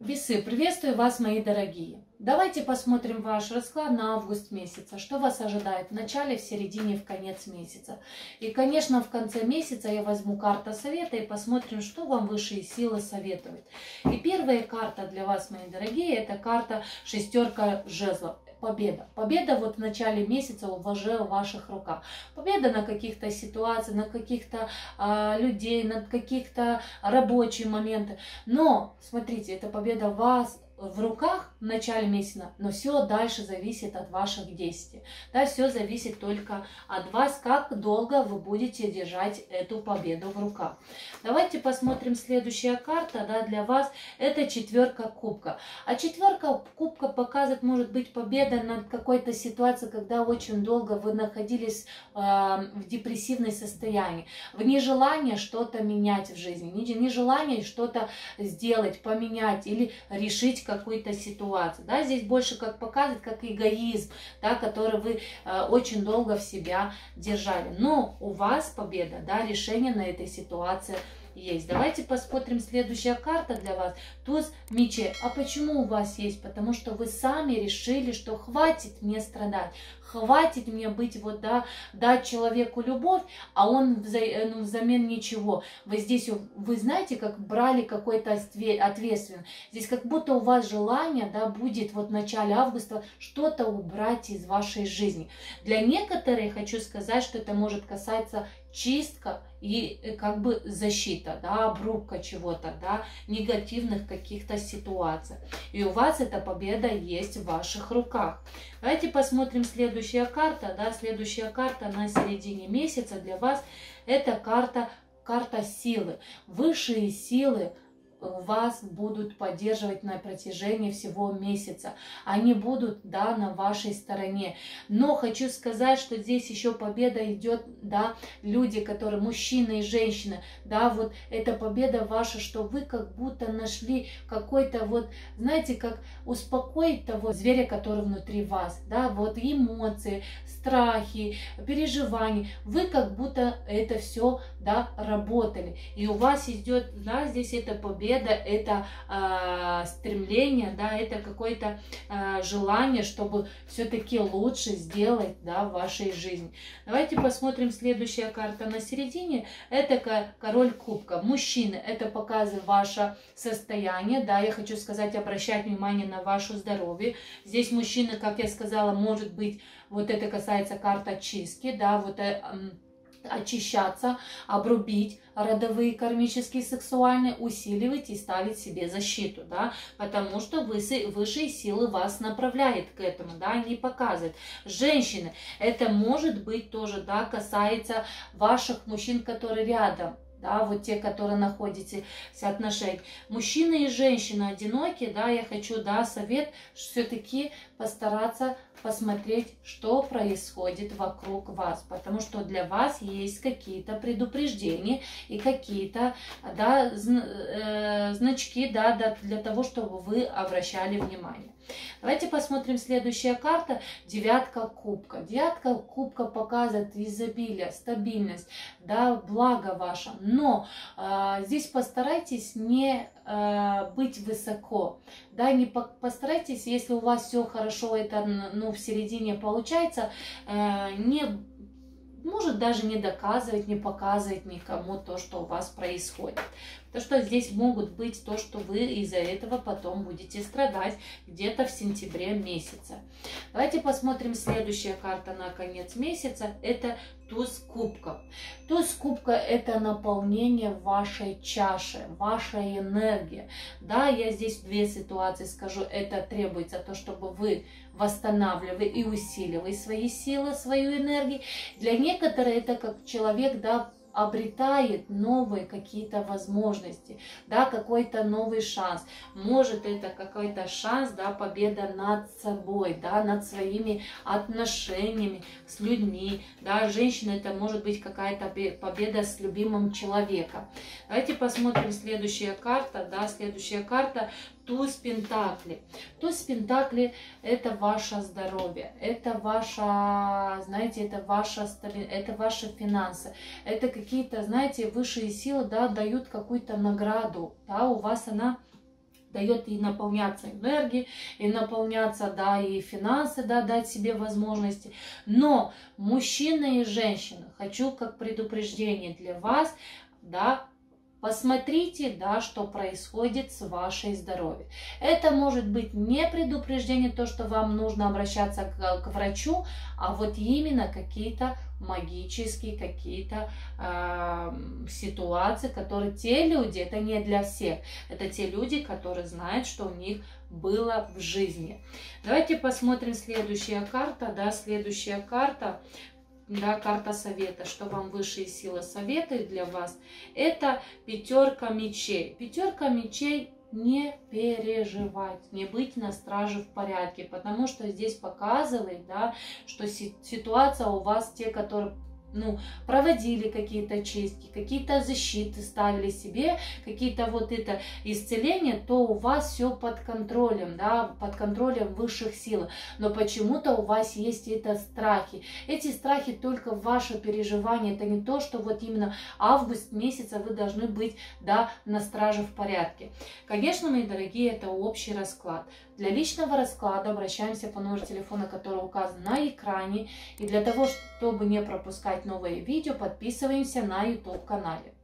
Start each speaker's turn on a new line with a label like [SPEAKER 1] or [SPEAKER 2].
[SPEAKER 1] Весы, приветствую вас, мои дорогие. Давайте посмотрим ваш расклад на август месяца. Что вас ожидает в начале, в середине, в конец месяца. И, конечно, в конце месяца я возьму карту совета и посмотрим, что вам высшие силы советуют. И первая карта для вас, мои дорогие, это карта шестерка жезлов. Победа. Победа вот в начале месяца уже в ваших руках. Победа на каких-то ситуациях, на каких-то людей, на каких-то рабочих моментах. Но, смотрите, это победа вас в руках в начале месяца, но все дальше зависит от ваших действий. Да, все зависит только от вас, как долго вы будете держать эту победу в руках. Давайте посмотрим следующая карта, да, для вас. Это четверка кубка. А четверка кубка показывает, может быть, победа над какой-то ситуацией, когда очень долго вы находились в депрессивном состоянии, в нежелании что-то менять в жизни, нежелании что-то сделать, поменять или решить какую-то ситуацию. Да, здесь больше как показывает, как эгоизм, да, который вы очень долго в себя держали. Но у вас победа, да, решение на этой ситуации есть. Давайте посмотрим следующая карта для вас. Туз мечей. А почему у вас есть? Потому что вы сами решили, что хватит мне страдать, хватит мне быть, вот, да, дать человеку любовь, а он взамен ничего. Вы здесь, вы знаете, как брали какой-то ответственность. Здесь как будто у вас желание, да, будет вот в начале августа что-то убрать из вашей жизни. Для некоторых хочу сказать, что это может касаться чистка и как бы защита, да, обрубка чего-то, да, негативных каких-то ситуаций. И у вас эта победа есть в ваших руках. Давайте посмотрим следующая карта, да, следующая карта на середине месяца для вас. Это карта силы. Высшие силы вас будут поддерживать на протяжении всего месяца. Они будут, да, на вашей стороне. Но хочу сказать, что здесь еще победа идет, да, люди, которые, мужчины и женщины, да, вот эта победа ваша, что вы как будто нашли какой-то вот, знаете, как успокоить того зверя, который внутри вас, да, вот эмоции, страхи, переживания. Вы как будто это все, да, работали. И у вас идет, да, здесь эта победа, это стремление, да, это какое-то желание, чтобы все-таки лучше сделать, да, в вашей жизни. Давайте посмотрим следующая карта на середине. Это король кубка. Мужчины, это показывает ваше состояние, да, я хочу сказать, обращать внимание на ваше здоровье. Здесь мужчина, как я сказала, может быть, вот это касается карт очистки, да, вот очищаться, обрубить родовые, кармические, сексуальные, усиливать и ставить себе защиту, да, потому что высшие силы вас направляют к этому, да, они показывают. Женщины, это может быть тоже, да, касается ваших мужчин, которые рядом, да, вот те, которые находитесь в отношениях. Мужчины и женщины одинокие, да, я хочу, да, совет все-таки постараться посмотреть, что происходит вокруг вас, потому что для вас есть какие-то предупреждения и какие-то, да, значки, да, для того, чтобы вы обращали внимание. Давайте посмотрим следующая карта. Девятка кубка. Девятка кубка показывает изобилие, стабильность, да, благо ваше. Но здесь постарайтесь не быть высоко, да, не постарайтесь, если у вас все хорошо, это, ну, в середине получается, может даже не доказывать, не показывать никому то, что у вас происходит. То, что здесь могут быть то, что вы из-за этого потом будете страдать где-то в сентябре месяце. Давайте посмотрим следующая карта на конец месяца. Это туз кубков. Туз кубка — это наполнение вашей чаши, вашей энергии. Да, я здесь две ситуации скажу. Это требуется то, чтобы вы восстанавливали и усиливали свои силы, свою энергию. Для некоторых это как человек, да, обретает новые какие-то возможности, да, какой-то новый шанс. Может, это какой-то шанс, да, победа над собой, да, над своими отношениями с людьми, да, женщина, это может быть какая-то победа с любимым человеком. Давайте посмотрим следующая карта, да, следующая карта. Туз пентаклей. Туз пентаклей — это ваше здоровье, это ваша, знаете, это ваша стабильность, это ваши финансы, это какие-то, знаете, высшие силы, да, дают какую-то награду, да, у вас она дает и наполняться энергией, и наполняться, да, и финансы, да, дать себе возможности. Но мужчины и женщины, хочу как предупреждение для вас, да, посмотрите, да, что происходит с вашей здоровьем. Это может быть не предупреждение, то, что вам нужно обращаться к врачу, а вот именно какие-то магические, какие-то ситуации, которые те люди, это не для всех, это те люди, которые знают, что у них было в жизни. Давайте посмотрим следующая карта, да, следующая карта. Да, карта совета, что вам высшие силы советуют для вас, это пятерка мечей. Пятерка мечей: не переживать, не быть на страже в порядке, потому что здесь показывает, да, что ситуация у вас, те, которые проводили какие-то чистки, какие-то защиты ставили себе, какие-то вот это исцеления, то у вас все под контролем, да, под контролем высших сил. Но почему-то у вас есть это страхи. Эти страхи только ваше переживание. Это не то, что вот именно август месяца вы должны быть, да, на страже в порядке. Конечно, мои дорогие, это общий расклад. Для личного расклада обращаемся по номеру телефона, который указан на экране. И для того, чтобы не пропускать новые видео, подписываемся на YouTube канале.